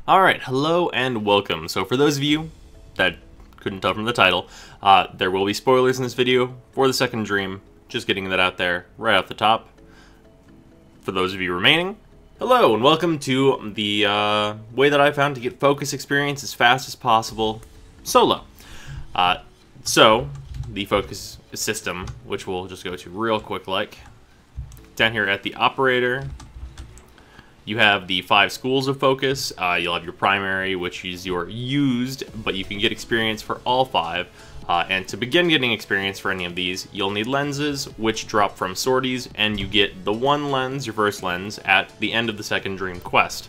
Alright, hello and welcome. So for those of you that couldn't tell from the title, there will be spoilers in this video for the second dream. Just getting that out there right off the top. For those of you remaining, hello and welcome to the way that I found to get focus experience as fast as possible solo. So, the focus system, which we'll just go to real quick like, down here at the operator, you have the 5 schools of focus. You'll have your primary, which is your used, but you can get experience for all 5. And to begin getting experience for any of these, you'll need lenses, which drop from sorties, and you get the one lens, your first lens, at the end of the second dream quest.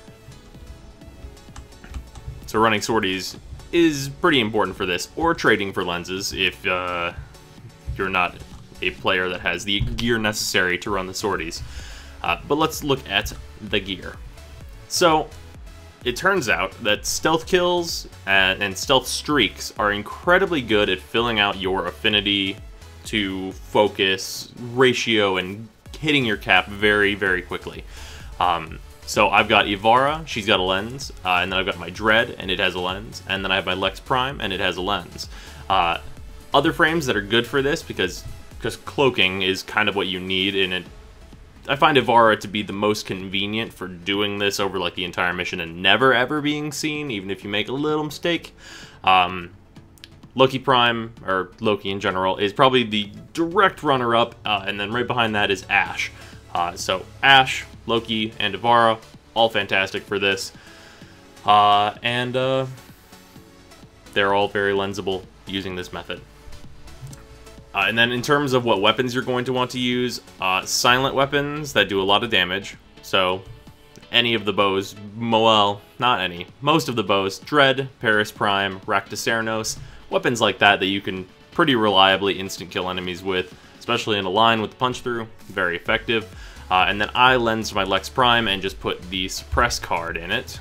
So running sorties is pretty important for this, or trading for lenses if you're not a player that has the gear necessary to run the sorties. But let's look at the gear. So, it turns out that stealth kills and stealth streaks are incredibly good at filling out your affinity to focus ratio and hitting your cap very, very quickly. So I've got Ivara, she's got a lens, and then I've got my Dread, and it has a lens, and then I have my Lex Prime, and it has a lens. Other frames that are good for this, because cloaking is kind of what you need in it. I find Ivara to be the most convenient for doing this over like the entire mission and never ever being seen, even if you make a little mistake. Loki Prime, or Loki in general, is probably the direct runner-up, and then right behind that is Ash. So Ash, Loki, and Ivara, all fantastic for this. And they're all very lensable using this method. And then in terms of what weapons you're going to want to use, silent weapons that do a lot of damage. So any of the bows, well, not any, most of the bows, Dread, Paris Prime, Raktacernos, weapons like that you can pretty reliably instant kill enemies with, especially in a line with the punch through, very effective. And then I lensed my Lex Prime and just put the suppress card in it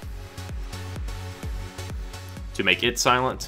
to make it silent.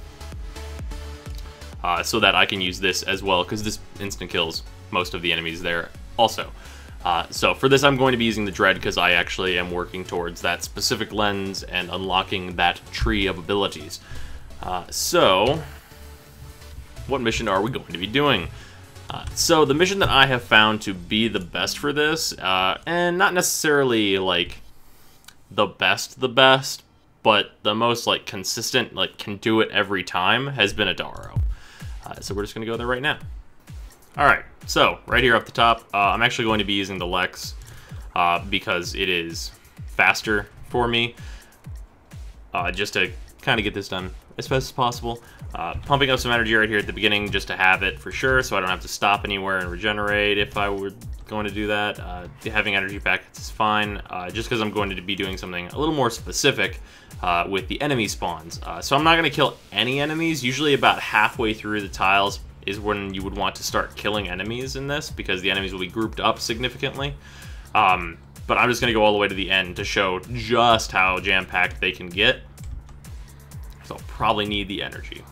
So that I can use this as well, because this instant kills most of the enemies there also. So for this I'm going to be using the Dread, because I actually am working towards that specific lens and unlocking that tree of abilities. So, what mission are we going to be doing? So the mission that I have found to be the best for this, and not necessarily like the best, but the most like consistent, like can do it every time, has been Adaro. So we're just going to go there right now. Alright, so right here up the top, I'm actually going to be using the Lex because it is faster for me, just to kind of get this done as fast as possible. Pumping up some energy right here at the beginning just to have it for sure, so I don't have to stop anywhere and regenerate if I were going to do that. Having energy packets is fine, just because I'm going to be doing something a little more specific with the enemy spawns. So I'm not going to kill any enemies. Usually about halfway through the tiles is when you would want to start killing enemies in this, because the enemies will be grouped up significantly. But I'm just going to go all the way to the end to show just how jam-packed they can get. So I'll probably need the energy.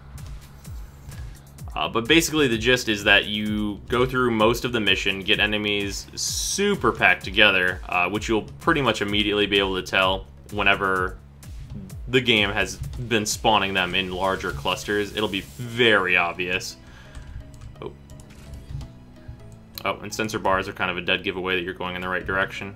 But basically the gist is that you go through most of the mission, get enemies super packed together, which you'll pretty much immediately be able to tell whenever the game has been spawning them in larger clusters. It'll be very obvious. Oh, and sensor bars are kind of a dead giveaway that you're going in the right direction.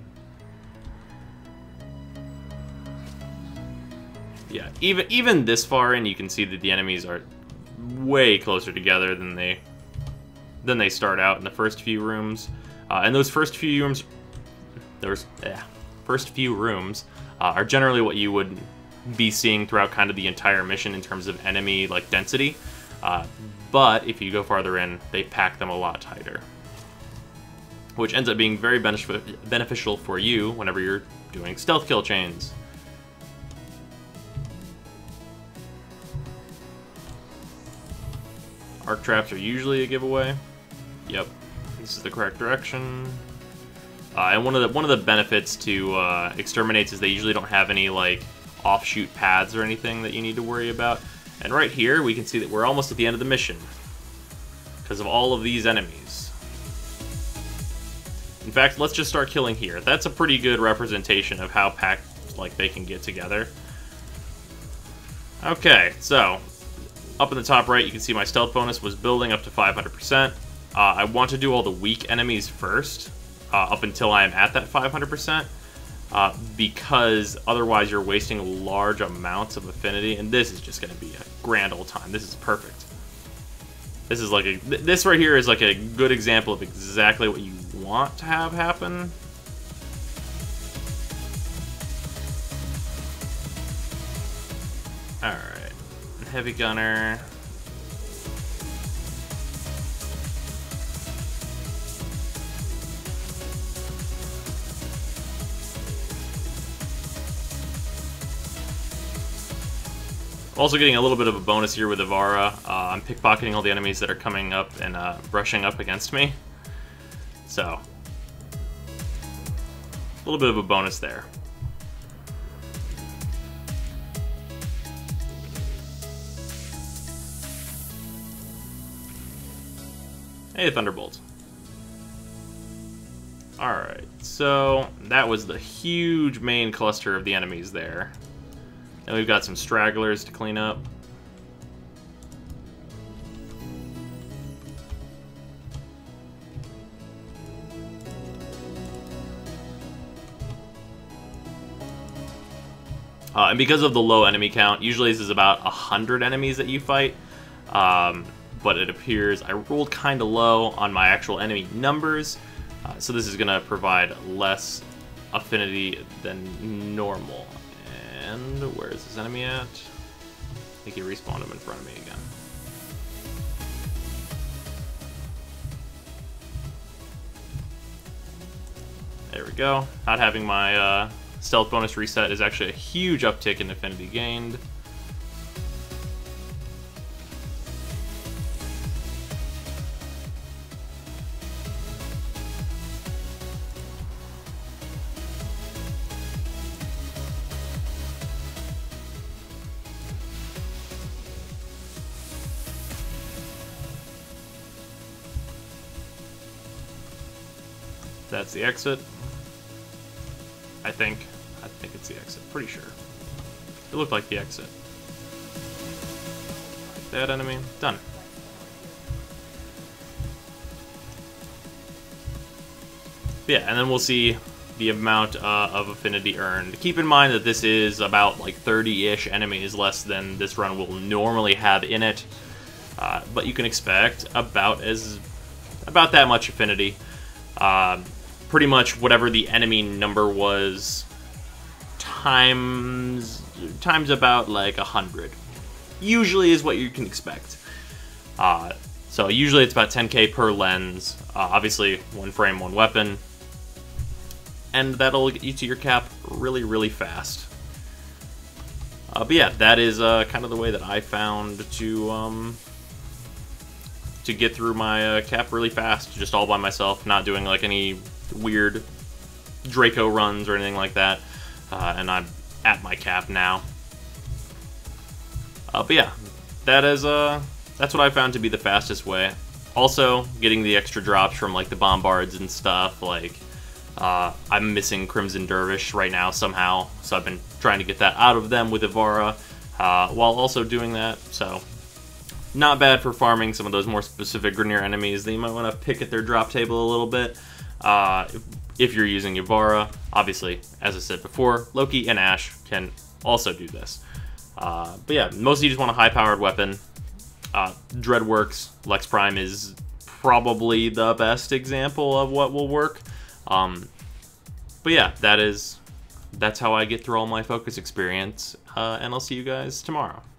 Yeah, even this far in, you can see that the enemies are way closer together than they start out in the first few rooms. And those first few rooms, are generally what you would be seeing throughout kind of the entire mission in terms of enemy like density. But if you go farther in, they pack them a lot tighter, which ends up being very beneficial for you whenever you're doing stealth kill chains. Arc traps are usually a giveaway. Yep, this is the correct direction. And one of the benefits to exterminates is they usually don't have any like offshoot paths or anything that you need to worry about. And right here we can see that we're almost at the end of the mission because of all of these enemies. In fact, let's just start killing here. That's a pretty good representation of how packed like they can get together. Okay, so up in the top right, you can see my stealth bonus was building up to 500%. I want to do all the weak enemies first, up until I am at that 500%, because otherwise you're wasting large amounts of affinity, and this is just going to be a grand old time. This is perfect. This is like this right here is like a good example of exactly what you want to have happen. Alright, heavy gunner. Also getting a little bit of a bonus here with Ivara. I'm pickpocketing all the enemies that are coming up and brushing up against me. So, a little bit of a bonus there. Hey, Thunderbolt. Alright, so that was the huge main cluster of the enemies there. And we've got some stragglers to clean up. And because of the low enemy count, usually this is about 100 enemies that you fight. But it appears I rolled kind of low on my actual enemy numbers. So this is going to provide less affinity than normal. And where is this enemy at? I think he respawned him in front of me again. There we go. Not having my stealth bonus reset is actually a huge uptick in affinity gained. That's the exit. I think it's the exit. Pretty sure. It looked like the exit. Like that enemy. Done. Yeah, and then we'll see the amount of affinity earned. Keep in mind that this is about like 30-ish enemies less than this run will normally have in it. But you can expect about that much affinity. Pretty much whatever the enemy number was times about like 100. Usually is what you can expect. So usually it's about 10k per lens. Obviously, one frame, one weapon. And that'll get you to your cap really, really fast. But yeah, that is kind of the way that I found to get through my cap really fast, just all by myself, not doing like any weird Draco runs or anything like that. And I'm at my cap now. But yeah, that's what I found to be the fastest way. Also, getting the extra drops from like the bombards and stuff. Like, I'm missing Crimson Dervish right now somehow, so I've been trying to get that out of them with Ivara, while also doing that. So, not bad for farming some of those more specific Grineer enemies that you might want to pick at their drop table a little bit. If you're using Ivara, obviously, as I said before, Loki and Ashe can also do this. But yeah, mostly you just want a high-powered weapon. Dreadworks, Lex Prime is probably the best example of what will work. But yeah, that's how I get through all my focus experience, and I'll see you guys tomorrow.